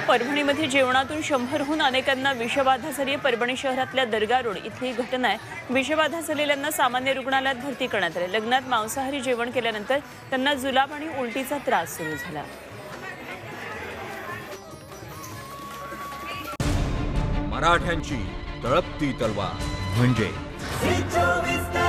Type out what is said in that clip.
परभणीमध्ये जेवणातून 100हून अनेकांना विषबाधा झाली आहे। परभणी शहरातल्या दर्गा रोड इथली घटना आहे। विषबाधा झालेल्यांना सामान्य रुग्णालयात भरती करण्यात आले। लग्नात मांसाहारी जेवण केल्यानंतर त्यांना जुलाब आणि उलटीचा त्रास सुरू झाला। मराठ्यांची तळपती तलवार म्हणजे